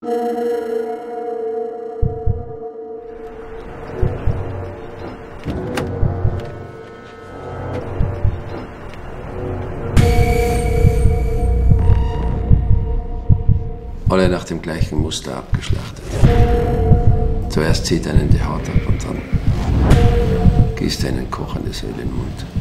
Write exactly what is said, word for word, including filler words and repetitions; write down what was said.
Alle nach dem gleichen Muster abgeschlachtet. Zuerst zieht einen die Haut ab und dann gießt einen kochendes Öl in den Mund.